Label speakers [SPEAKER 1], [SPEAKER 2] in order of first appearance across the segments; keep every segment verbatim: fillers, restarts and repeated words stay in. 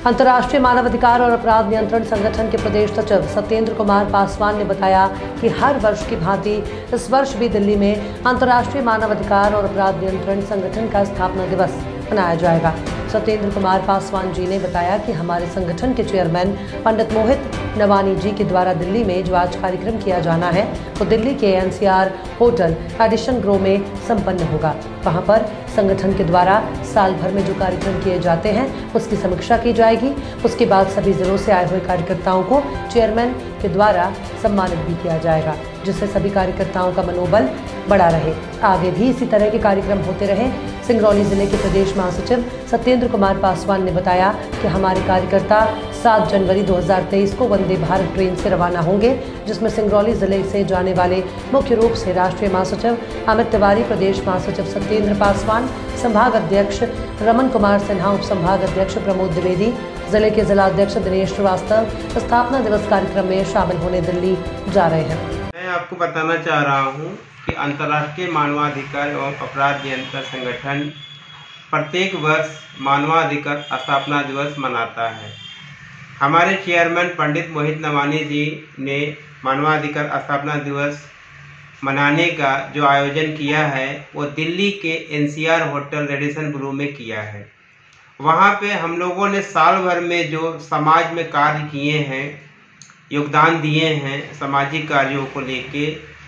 [SPEAKER 1] अंतर्राष्ट्रीय मानवाधिकार और अपराध नियंत्रण संगठन के प्रदेश सचिव सत्येंद्र कुमार पासवान ने बताया कि हर वर्ष की भांति इस वर्ष भी दिल्ली में अंतर्राष्ट्रीय मानवाधिकार और अपराध नियंत्रण संगठन का स्थापना दिवस मनाया जाएगा। सत्येंद्र कुमार पासवान जी ने बताया कि हमारे संगठन के चेयरमैन पंडित मोहित नवानी जी के द्वारा दिल्ली में जो आज कार्यक्रम किया जाना है वो दिल्ली के N C R hotel Radisson Blu में संपन्न होगा। वहां पर संगठन के द्वारा साल भर में जो कार्यक्रम किए जाते हैं उसकी समीक्षा की जाएगी। उसके बाद सभी जिलों से आए हुए कार्यकर्ताओं को चेयरमैन के द्वारा सम्मानित भी किया जाएगा, जिससे सभी कार्यकर्ताओं का मनोबल बढ़ा रहे। आगे भी इसी तरह के कार्यक्रम होते रहे। सिंगरौली जिले के प्रदेश महासचिव सत्येंद्र कुमार पासवान ने बताया कि हमारे कार्यकर्ता सात जनवरी दो हज़ार तेईस को वंदे भारत ट्रेन से रवाना होंगे, जिसमें सिंगरौली जिले से जाने वाले मुख्य रूप से राष्ट्रीय महासचिव अमित तिवारी, प्रदेश महासचिव सत्येंद्र पासवान, संभाग अध्यक्ष रमन कुमार सिन्हा, उप संभाग अध्यक्ष प्रमोद द्विवेदी, जिले के जिलाध्यक्ष दिनेश श्रीवास्तव स्थापना दिवस कार्यक्रम में शामिल होने दिल्ली जा रहे हैं।
[SPEAKER 2] मैं आपको बताना चाह रहा हूँ कि अंतर्राष्ट्रीय मानवाधिकार एवं अपराध नियंत्रण संगठन प्रत्येक वर्ष मानवाधिकार स्थापना दिवस मनाता है। हमारे चेयरमैन पंडित मोहित नवानी जी ने मानवाधिकार स्थापना दिवस मनाने का जो आयोजन किया है वो दिल्ली के N C R hotel Radisson Blu में किया है। वहाँ पे हम लोगों ने साल भर में जो समाज में कार्य किए हैं, योगदान दिए हैं सामाजिक कार्यों को लेके,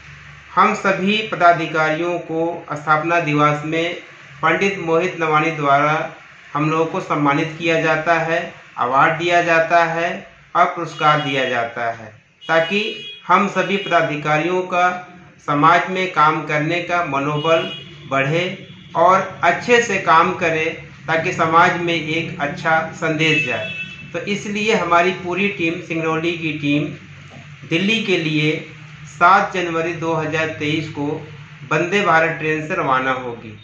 [SPEAKER 2] हम सभी पदाधिकारियों को स्थापना दिवस में पंडित मोहित नवानी द्वारा हम लोगों को सम्मानित किया जाता है, अवार्ड दिया जाता है और पुरस्कार दिया जाता है, ताकि हम सभी पदाधिकारियों का समाज में काम करने का मनोबल बढ़े और अच्छे से काम करें, ताकि समाज में एक अच्छा संदेश जाए। तो इसलिए हमारी पूरी टीम, सिंगरौली की टीम, दिल्ली के लिए सात जनवरी दो हज़ार तेईस को वंदे भारत ट्रेन से रवाना होगी।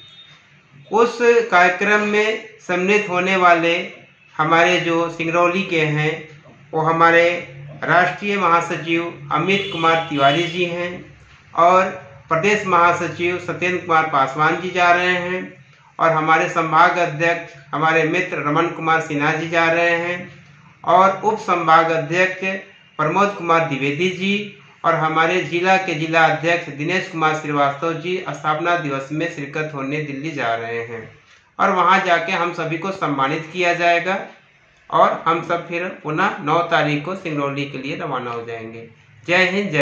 [SPEAKER 2] उस कार्यक्रम में सम्मिलित होने वाले हमारे जो सिंगरौली के हैं वो हमारे राष्ट्रीय महासचिव अमित कुमार तिवारी जी हैं और प्रदेश महासचिव सत्येंद्र कुमार पासवान जी जा रहे हैं और हमारे संभाग अध्यक्ष हमारे मित्र रमन कुमार सिन्हा जी जा रहे हैं और उप संभाग अध्यक्ष प्रमोद कुमार द्विवेदी जी और हमारे जिला के जिला अध्यक्ष दिनेश कुमार श्रीवास्तव जी स्थापना दिवस में शिरकत होने दिल्ली जा रहे हैं और वहां जाके हम सभी को सम्मानित किया जाएगा और हम सब फिर पुनः नौ तारीख को सिंगरौली के लिए रवाना हो जाएंगे। जय हिंद, जय